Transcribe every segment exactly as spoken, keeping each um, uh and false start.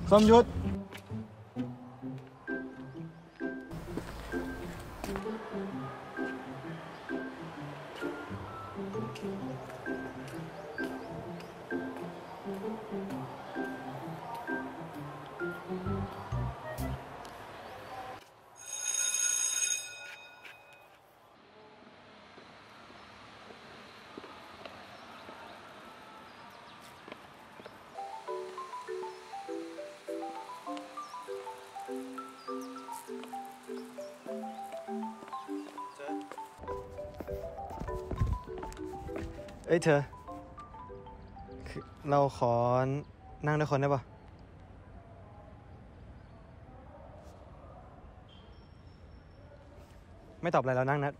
ส้มยุทธเอ้ยเธอเราขอนั่งด้วยคนได้ปะไม่ตอบอะไรเรานั่งนะ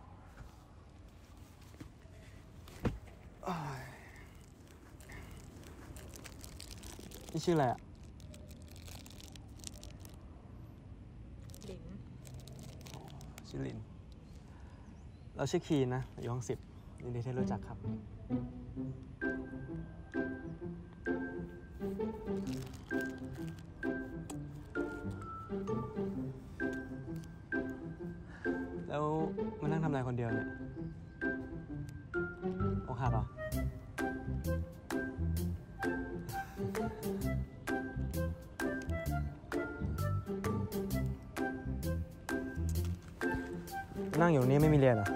นี่ชื่ออะไรอะลินชื่อลินเราชื่อคีนนะอยู่ห้องสิบยินดีที่รู้จักครับแล้วมานั่งทำอะไรคนเดียวเนี่ยอกหักเหรอนั่งอยู่นี่ไม่มีเรียนเหรอ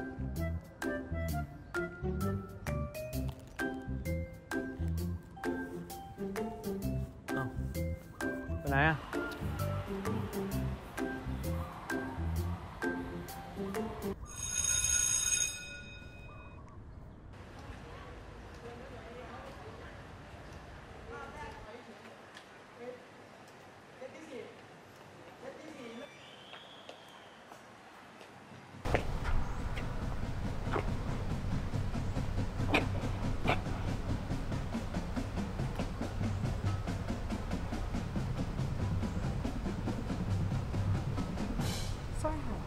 เอ้าไปไหนอ่ะสร้อยหาย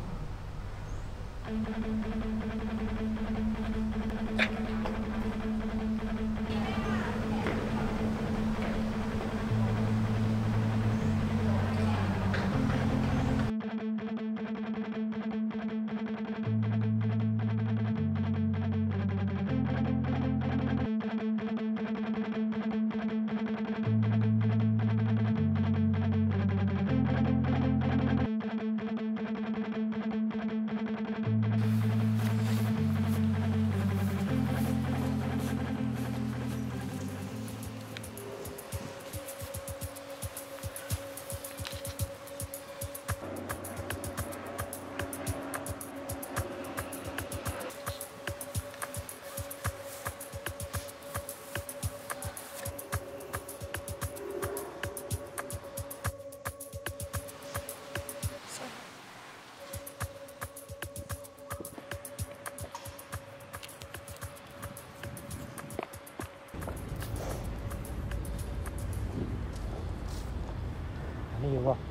ไม่อยู่วะ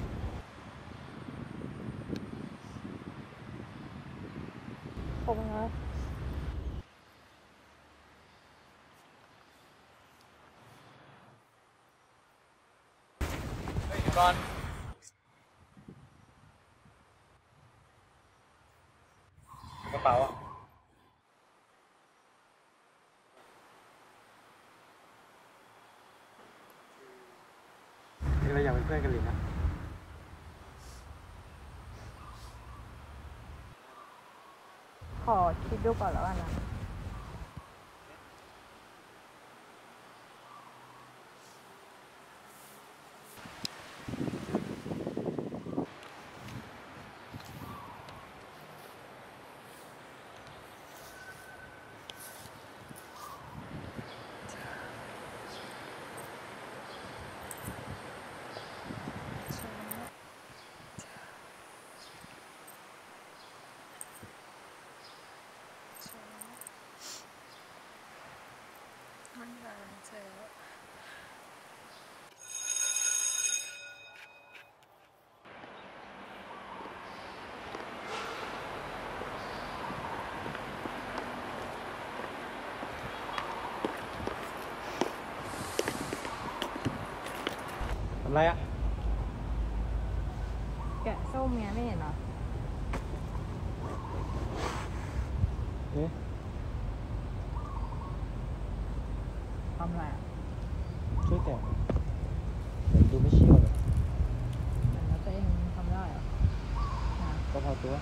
ขอบคุณครับเฮ้ยก่อนกระเป๋าอ่ะนี่เราอยากเป็นเพื่อนกันหรือนะขอคิดดูก่อนแล้วกันนะไม่ได้เจอำไรอะแกะส้มไงไม่เห็นเหรอเอ๊ะทำอะไรอ่ะช่วยแกะแต่ดูไม่เชี่ยวเลยเหมือนว่าตัวเองทำได้เหรออ่ะก็พอตัว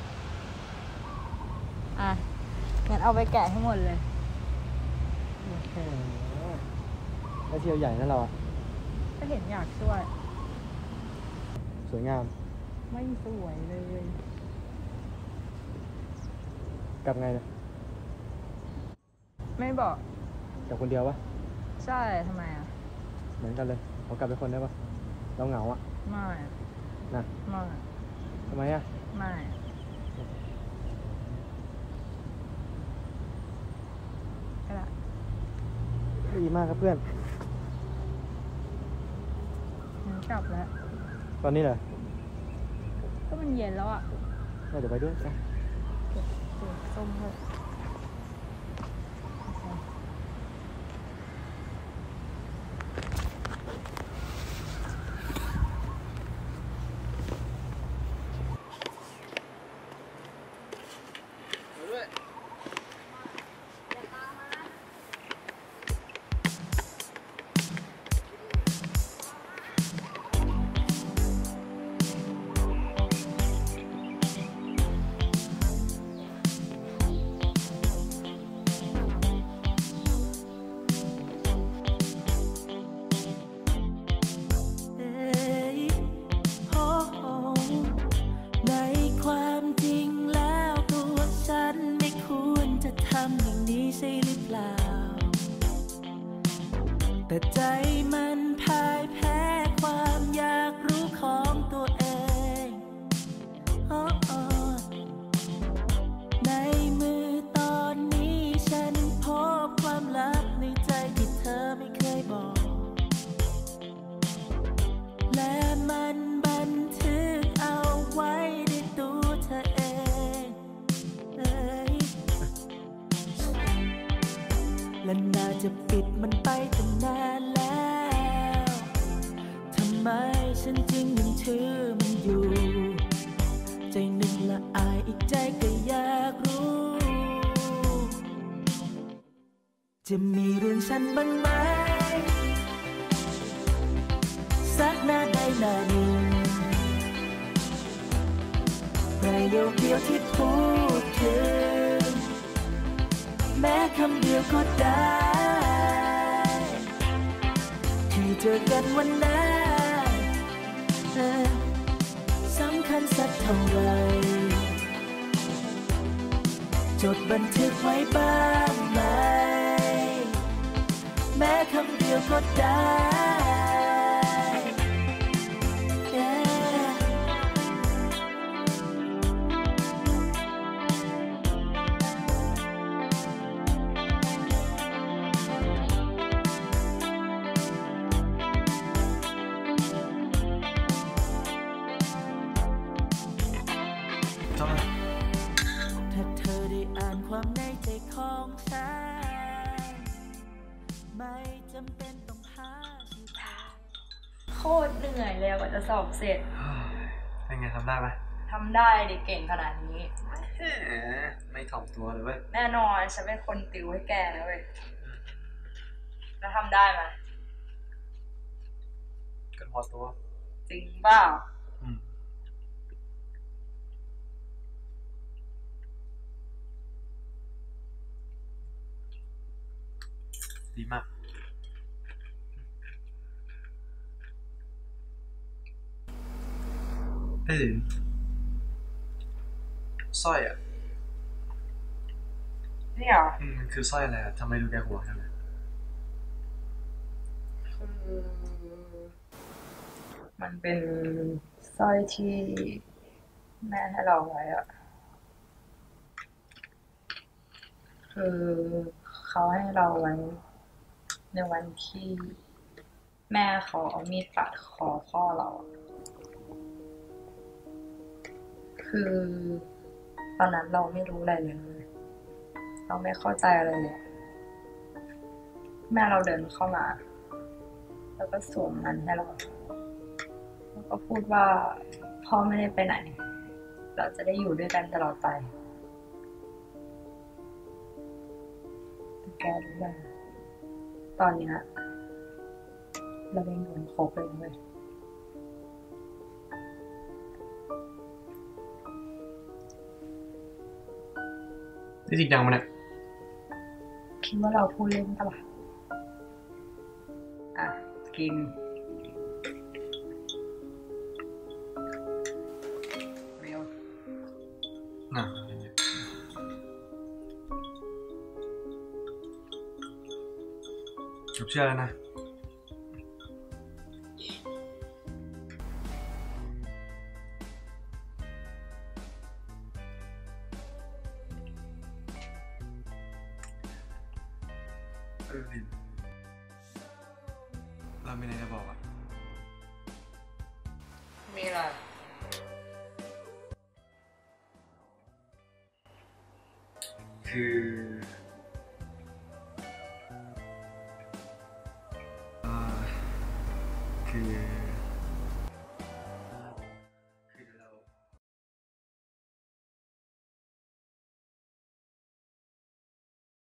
อ่ะงั้นเอาไปแกะให้หมดเลยแค่แล้วเที่ยวใหญ่นั่นเราอะก็เห็นอยากช่วยสวยงามไม่สวยเลยกลับไงเนี่ยไม่บอกกลับคนเดียวปะใช่ทำไมอ่ะเหมือนกันเลยขอกลับไปคนได้ปะเราเหงาอะไม่อะนะไม่ทำไมอะไม่ก็ได้ดีมากครับเพื่อนงั้นกลับแล้วตอนนี้เหรอก็มันเย็นแล้วอ่ะน่าจะไปด้วยนะเก็บเก็บส้มเลยโอเคในความจริงแล้วตัวฉันไม่ควรจะทำอย่างนี้ใช่หรือเปล่าแต่ใจมันพ่ายแพ้ความอยากรู้ของตัวเองโอ้โอ้ในมือตอนนี้ฉันพบความลับในใจที่เธอไม่เคยบอกและมันบันทึกเอาไว้ในตัวเธอเองเอ้ยและน่าจะปิดมันไปตั้งนานแล้วทำไมฉันจึงยังเชื่อมันอยู่ใจหนึ่งละอายอีกใจก็อยากรู้ จะมีเรื่องฉันบ้างไหมสักหน้าใดหน้าหนึ่งประโยคเดียวที่พูดถึงแม้คำเดียวก็ได้ที่เจอกันวันนั้นเออสำคัญสักเท่าไหรจดบันทึกไว้บ้างไหมแม้คำเดียวก็ได้ Yeah ชอบไหมถ้าเธอได้อ่านความในใจของฉันไม่จำเป็นต้องหาที่เธอโคตรเหนื่อยเลยกว่าจะสอบเสร็จเป็นไงทำได้ไหมทำได้ดิเก่งขนาดนี้ไม่ถ่อมตัวเลยเว้ยแน่นอนฉันเป็นคนติวให้แกนะเว้ย แล้วทำได้ไหมกันพอตัวจริงเปล่าอืมดีมากเอ้ยสร้อยอ่ะนี่เหรออืมมันคือสร้อยอะไรอ่ะทำไมดูแกหัวจังเลยคือมันเป็นสร้อยที่แม่ให้เราไว้อะคือเขาให้เราไว้ในวันที่แม่เขาเอามีดปาดคอพ่อเราอะคือตอนนั้นเราไม่รู้อะไรเลย เราไม่เข้าใจอะไรเลย แม่เราเดินเข้ามา แล้วก็สวมมันให้เราก็พูดว่าพ่อไม่ได้ไปไหน เราจะได้อยู่ด้วยกันตลอดไปแต่แกรู้ไหมตอนเนี้ยเราเป็นคนคบเลยเว้ยนี่จริงจังมันเนี่ยคิดว่าเราพูดเล่นปะล่ะอ่ะ กินเร็วน่ะผมเชื่อแล้วนะ เออลินเรามีอะไรจะบอกอ่ะมีอะไรคือเอ่อคือ